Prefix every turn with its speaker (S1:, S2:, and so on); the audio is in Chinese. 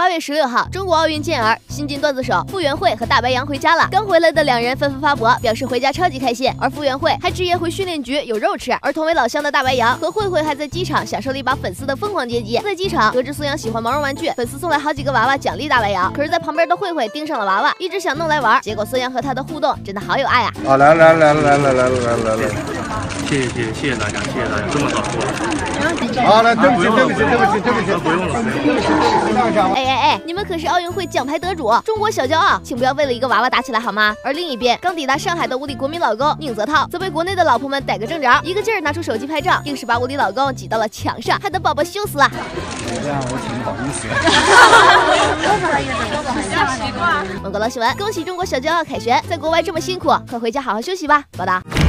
S1: 8月16号，中国奥运健儿、新晋段子手傅园慧和大白杨回家了。刚回来的两人纷纷发博，表示回家超级开心。而傅园慧还直言回训练局有肉吃。而同为老乡的大白杨和慧慧还在机场享受了一把粉丝的疯狂接机。在机场得知苏阳喜欢毛绒玩具，粉丝送来好几个娃娃奖励大白杨。可是，在旁边的慧慧盯上了娃娃，一直想弄来玩。结果苏阳和他的互动真的好有爱啊！
S2: 啊，来，
S3: 谢谢大家，这么早过来。
S2: 好了，对不起，
S3: 不用了。
S1: 哎，你们可是奥运会奖牌得主，中国小骄傲，请不要为了一个娃娃打起来好吗？而另一边，刚抵达上海的物理国民老公宁泽涛，则被国内的老婆们逮个正着，一个劲儿拿出手机拍照，硬是把物理老公挤到了墙上，害得宝宝羞死了。
S2: 这样我挺不好意思。
S1: 蒙古老新闻，恭喜中国小骄傲凯旋，在国外这么辛苦，快回家好好休息吧。报道。